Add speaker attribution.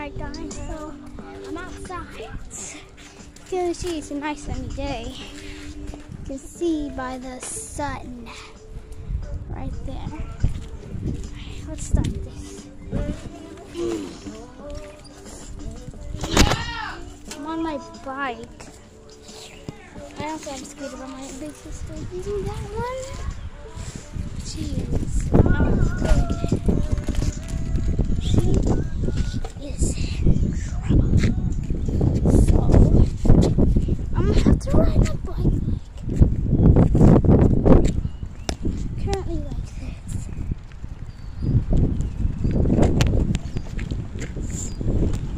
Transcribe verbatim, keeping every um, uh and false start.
Speaker 1: Alright guys, so I'm outside. As you can see, it's a nice sunny day. You can see by the sun right there. Alright, let's start this. I'm on my bike. I also have a scooter, but my big sister is using that one. Jeez, now it's good. She is in trouble. So, I'm gonna have to ride my bike like currently like this.